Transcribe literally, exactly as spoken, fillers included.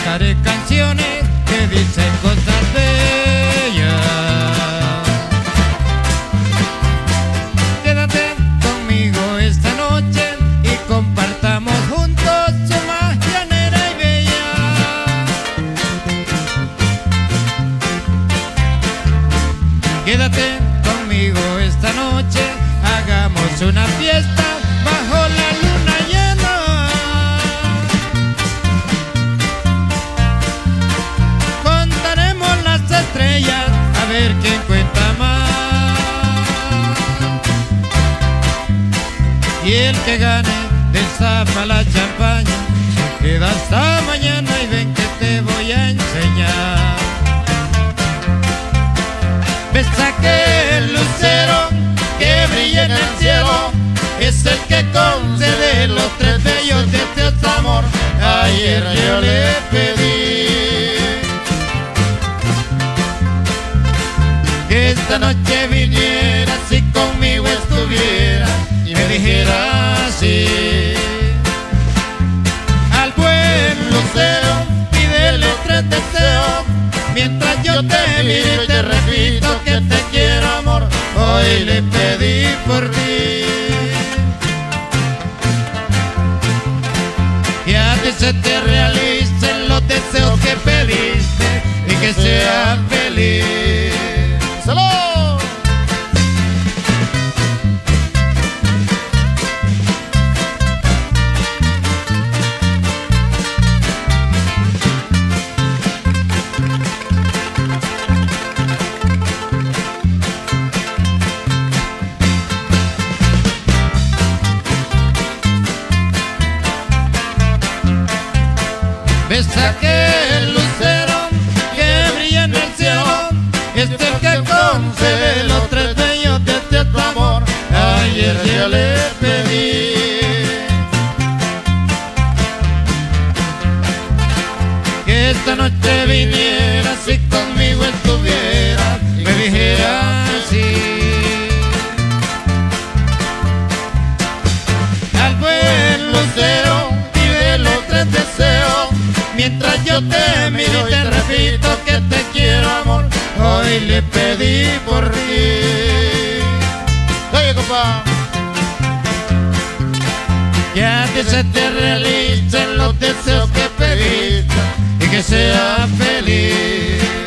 cantaré canciones que dicen cosas bellas. Quédate conmigo esta noche y compartamos juntos su más llanera y bella. Quédate conmigo esta noche, hagamos una fiesta bajo la luna llena. Contaremos las estrellas a ver quién cuenta más. Y el que gane destapa la champaña, se queda hasta mañana y ven que te voy a enseñar. Besa que el lucero que brilla en el cielo es el que concede los tres bellos deseos de amor. Ayer yo le pedí que esta noche viniera, si conmigo estuviera y me dijera así. Al buen lucero pídele tres deseos, mientras yo te miro y te repito que te quiero, amor. Hoy le pedí por ti, que a ti se te realicen los deseos que pediste y que seas feliz. ¡Salud! Besa que el lucero que brilla en el cielo es el que concede los tres bellos deseos de amor. Ayer ya le pedí que esta noche viniera, si conmigo estuviera y me dijera así. Al buen lucero pide los tres deseos, mientras yo te miro y te repito que te quiero, amor. Hoy le pedí por ti. Oye, compa, que a ti se te realicen los deseos que pediste y que seas feliz.